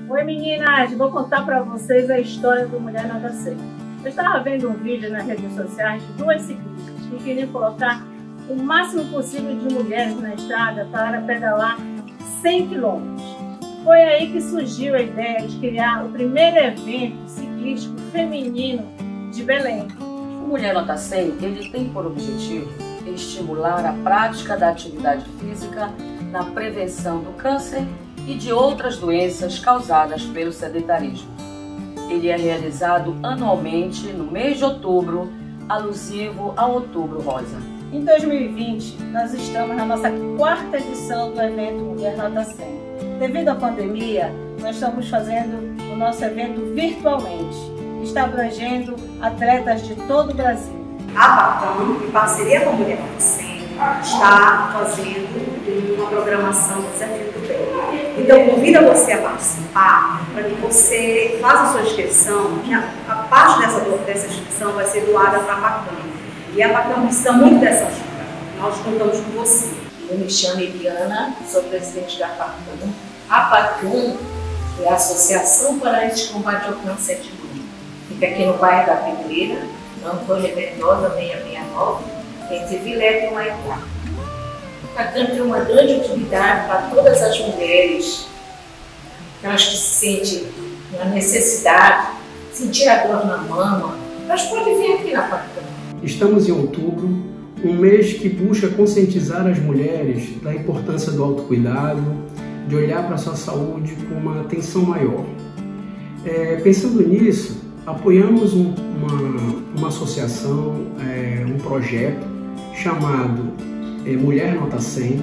Oi meninas, vou contar para vocês a história do Mulher Nota 100. Eu estava vendo um vídeo nas redes sociais de duas ciclistas que queriam colocar o máximo possível de mulheres na estrada para pedalar 100 km. Foi aí que surgiu a ideia de criar o primeiro evento ciclístico feminino de Belém. O Mulher Nota 100 ele tem por objetivo estimular a prática da atividade física na prevenção do câncer e de outras doenças causadas pelo sedentarismo. Ele é realizado anualmente no mês de outubro, alusivo ao Outubro Rosa. Em 2020, nós estamos na nossa 4ª edição do evento Mulher Nota 100. Devido à pandemia, nós estamos fazendo o nosso evento virtualmente. Está abrangendo atletas de todo o Brasil. A Pacam, em parceria com a Mulher Nota 100, está fazendo uma programação do Desafio do Bem. Então, convido você a participar para que você faça a sua inscrição. A parte dessa inscrição vai ser doada para a Pacam. E a Pacam precisa muito dessa ajuda. Nós contamos com você. Eu me chamo Eliana, sou presidente da Pacam. A Pacam é a Associação Paraense de Combate ao Câncer de Mama. Fica aqui no bairro da Pedreira, Antônio Mendoza 669, entre Vilete e Maitá. A Pacam tem uma grande utilidade para todas as mulheres, aquelas que se sentem uma necessidade, sentir a dor na mama, elas podem vir aqui na Pacam. Estamos em outubro, um mês que busca conscientizar as mulheres da importância do autocuidado, de olhar para a sua saúde com uma atenção maior. Pensando nisso, apoiamos uma associação, um projeto chamado Mulher Nota 100,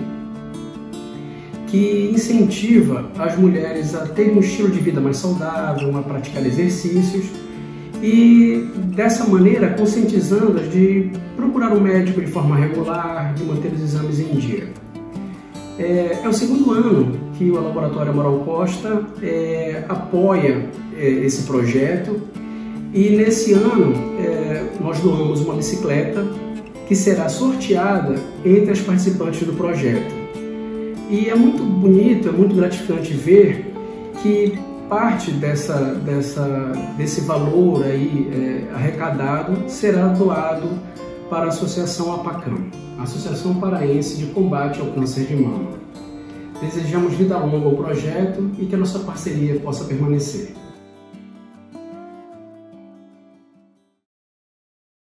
que incentiva as mulheres a terem um estilo de vida mais saudável, a praticar exercícios e, dessa maneira, conscientizando-as de procurar um médico de forma regular, de manter os exames em dia. É o 2º ano que o Laboratório Amaral Costa apoia esse projeto e, nesse ano, nós doamos uma bicicleta que será sorteada entre as participantes do projeto. E é muito bonito, é muito gratificante ver que parte desse valor aí, arrecadado será doado para a Associação APACAM, Associação Paraense de Combate ao Câncer de Mama. Desejamos vida longa ao projeto e que a nossa parceria possa permanecer.